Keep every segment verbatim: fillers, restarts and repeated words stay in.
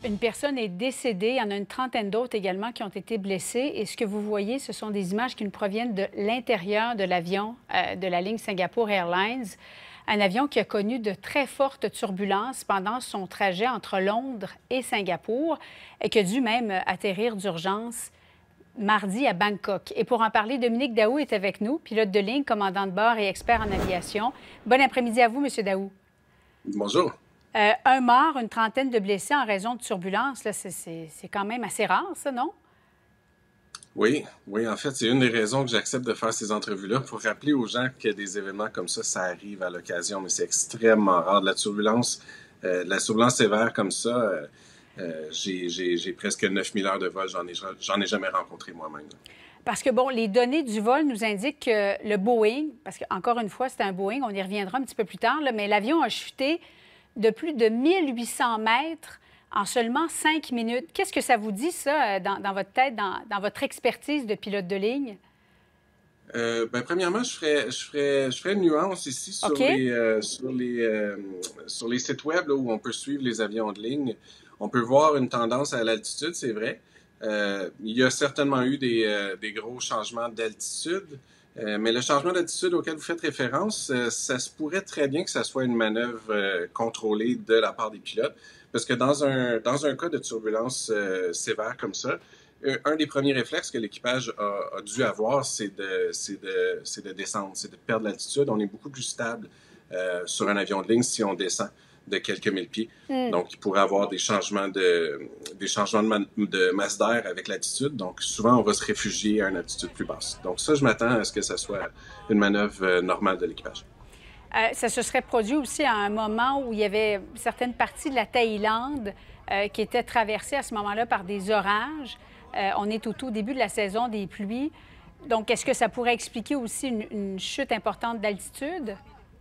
Une personne est décédée. Il y en a une trentaine d'autres également qui ont été blessés. Et ce que vous voyez, ce sont des images qui nous proviennent de l'intérieur de l'avion euh, de la ligne Singapore Airlines. Un avion qui a connu de très fortes turbulences pendant son trajet entre Londres et Singapour et qui a dû même atterrir d'urgence mardi à Bangkok. Et pour en parler, Dominique Daou est avec nous, pilote de ligne, commandant de bord et expert en aviation. Bon après-midi à vous, M. Daou. Bonjour. Euh, un mort, une trentaine de blessés en raison de turbulences, c'est quand même assez rare, ça, non? Oui, oui, en fait, c'est une des raisons que j'accepte de faire ces entrevues-là, pour rappeler aux gens que des événements comme ça, ça arrive à l'occasion, mais c'est extrêmement rare. De la turbulence, euh, de la turbulence sévère comme ça, euh, euh, j'ai presque neuf mille heures de vol, j'en ai, j'en ai jamais rencontré moi-même. Parce que, bon, les données du vol nous indiquent que le Boeing, parce qu'encore une fois, c'est un Boeing, on y reviendra un petit peu plus tard, là, mais l'avion a chuté de plus de mille huit cents mètres en seulement cinq minutes. Qu'est-ce que ça vous dit, ça, dans, dans votre tête, dans, dans votre expertise de pilote de ligne? Euh, ben, premièrement, je ferais, je, ferais, je ferais une nuance ici sur, Okay. les, euh, sur, les, euh, sur les sites web là, où on peut suivre les avions de ligne. On peut voir une tendance à l'altitude, c'est vrai. Euh, il y a certainement eu des, euh, des gros changements d'altitude, euh, mais le changement d'altitude auquel vous faites référence, euh, ça se pourrait très bien que ça soit une manœuvre euh, contrôlée de la part des pilotes, parce que dans un, dans un cas de turbulence euh, sévère comme ça, un des premiers réflexes que l'équipage a, a dû avoir, c'est de, de, de descendre, c'est de perdre l'altitude. On est beaucoup plus stable euh, sur un avion de ligne si on descend de quelques mille pieds. Mm. Donc, il pourrait avoir des changements de, des changements de, ma, de masse d'air avec l'altitude. Donc, souvent, on va se réfugier à une altitude plus basse. Donc, ça, je m'attends à ce que ça soit une manœuvre euh, normale de l'équipage. Euh, ça se serait produit aussi à un moment où il y avait certaines parties de la Thaïlande euh, qui étaient traversées à ce moment-là par des orages. Euh, on est au tout début de la saison des pluies. Donc, est-ce que ça pourrait expliquer aussi une, une chute importante d'altitude?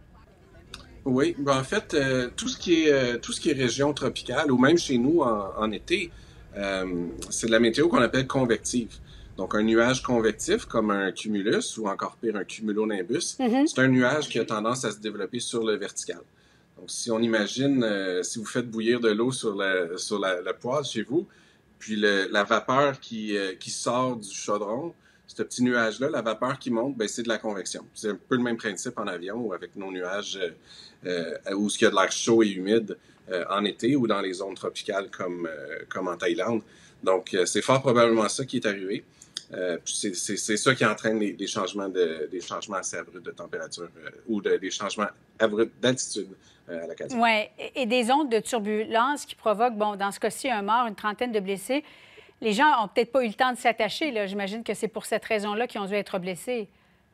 Oui, ben en fait, euh, tout ce qui est euh, tout ce qui est région tropicale, ou même chez nous en, en été, euh, c'est de la météo qu'on appelle convective. Donc, un nuage convectif, comme un cumulus, ou encore pire, un cumulonimbus, mm-hmm. c'est un nuage qui a tendance à se développer sur le vertical. Donc, si on imagine, euh, si vous faites bouillir de l'eau sur la, sur la, la poêle chez vous, puis le, la vapeur qui, euh, qui sort du chaudron, ce petit nuage-là, la vapeur qui monte, ben, c'est de la convection. C'est un peu le même principe en avion ou avec nos nuages euh, où il y a de l'air chaud et humide euh, en été ou dans les zones tropicales comme, euh, comme en Thaïlande. Donc, euh, c'est fort probablement ça qui est arrivé. Euh, c'est ça qui entraîne les, les, changements de, des changements assez abrupts de température euh, ou de, des changements abrupts d'altitude euh, à l'occasion. Oui, et des ondes de turbulence qui provoquent, bon, dans ce cas-ci, un mort, une trentaine de blessés. Les gens n'ont peut-être pas eu le temps de s'attacher. J'imagine que c'est pour cette raison-là qu'ils ont dû être blessés.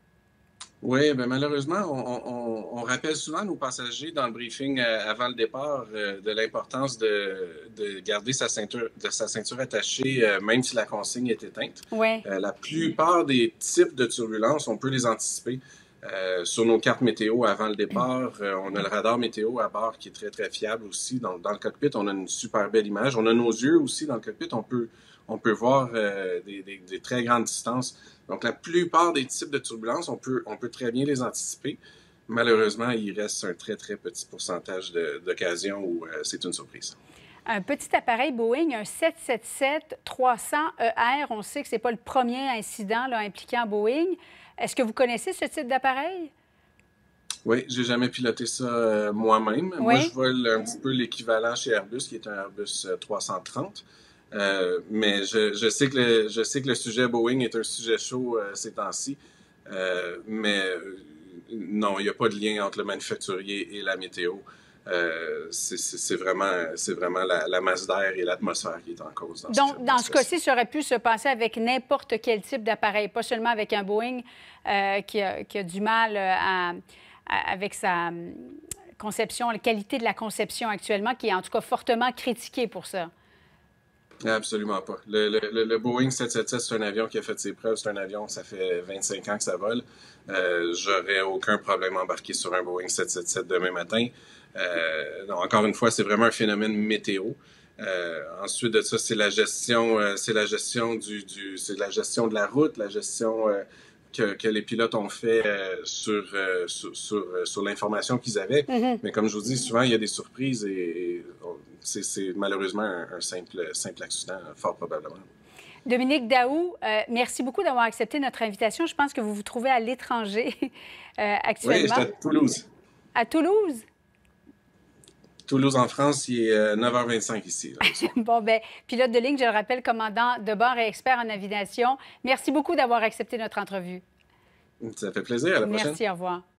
Oui, bien malheureusement, on, on, on rappelle souvent nos passagers dans le briefing euh, avant le départ euh, de l'importance de, de garder sa ceinture, de sa ceinture attachée, euh, même si la consigne est éteinte. Oui. Euh, la plupart des types de turbulences, on peut les anticiper. Euh, sur nos cartes météo avant le départ, euh, on a le radar météo à bord qui est très, très fiable aussi. Dans, dans le cockpit, on a une super belle image. On a nos yeux aussi dans le cockpit. On peut, on peut voir euh, des, des, des très grandes distances. Donc, la plupart des types de turbulences, on peut, on peut très bien les anticiper. Malheureusement, il reste un très, très petit pourcentage d'occasions où euh, c'est une surprise. Un petit appareil Boeing, un sept cent soixante-sept trois cents E R, on sait que ce n'est pas le premier incident là, impliquant Boeing. Est-ce que vous connaissez ce type d'appareil? Oui, j'ai jamais piloté ça euh, moi-même. Oui? Moi, je vole un petit peu l'équivalent chez Airbus, qui est un Airbus trois cent trente. Euh, mais je, je, sais que le, je sais que le sujet Boeing est un sujet chaud euh, ces temps-ci. Euh, mais euh, non, il n'y a pas de lien entre le manufacturier et la météo. Euh, c'est vraiment, vraiment la, la masse d'air et l'atmosphère qui est en cause. Dans Donc, ce, dans ce cas-ci, ça aurait pu se passer avec n'importe quel type d'appareil, pas seulement avec un Boeing euh, qui, a, qui a du mal à, à, avec sa conception, la qualité de la conception actuellement, qui est en tout cas fortement critiquée pour ça. Absolument pas. Le, le, le Boeing sept cent soixante-sept, c'est un avion qui a fait ses preuves. C'est un avion, ça fait vingt-cinq ans que ça vole. Euh, J'aurais aucun problème à embarquer sur un Boeing sept cent soixante-sept demain matin. Euh, donc, encore une fois, c'est vraiment un phénomène météo. Euh, ensuite de ça, c'est la gestion, euh, c'est la gestion du, du c'est la gestion de la route, la gestion euh, que, que les pilotes ont fait euh, sur, euh, sur, sur, euh, sur l'information qu'ils avaient. Mm-hmm. Mais comme je vous dis, souvent, il y a des surprises et, et c'est malheureusement un, un simple, simple accident, fort probablement. Dominique Daou, euh, merci beaucoup d'avoir accepté notre invitation. Je pense que vous vous trouvez à l'étranger euh, actuellement. Oui, j'étais à Toulouse. À Toulouse? Toulouse, en France, il est euh, neuf heures vingt-cinq ici. Là, bon, bien, pilote de ligne, je le rappelle, commandant de bord et expert en navigation. Merci beaucoup d'avoir accepté notre entrevue. Ça fait plaisir. À la prochaine. Merci, au revoir.